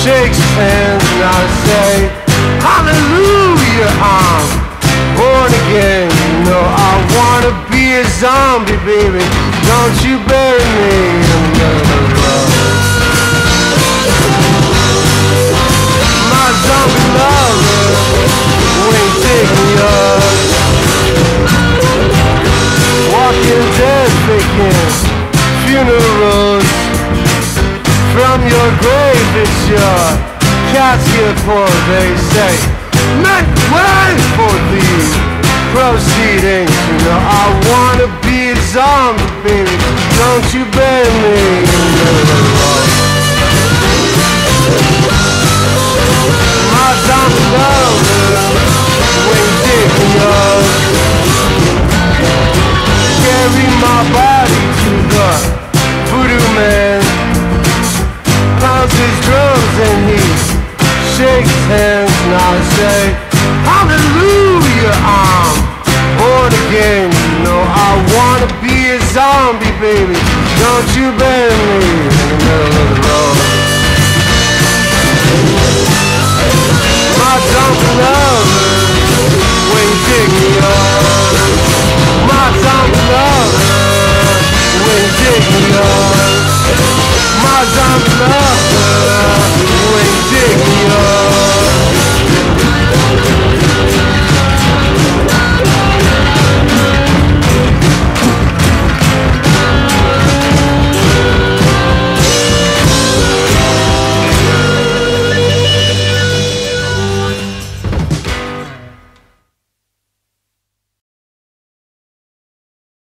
shakes his hands and I say, hallelujah, I'm born again. You know I wanna be a zombie, baby. Don't you bury me in the middle of the road. My zombie lover, won't take me up. Walking dead, faking funerals. From your grave it's your casket for, they say, make way for these proceedings. You know I wanna be a zombie, baby. Don't you bury me in the middle of the road. My zombie lover, when you dig me up, carry my body to the voodoo man. Pounds his drums and he shakes his hands and I say, hallelujah, I'm born again. You know I wanna be a zombie, baby. Don't you bury me in the middle of the road.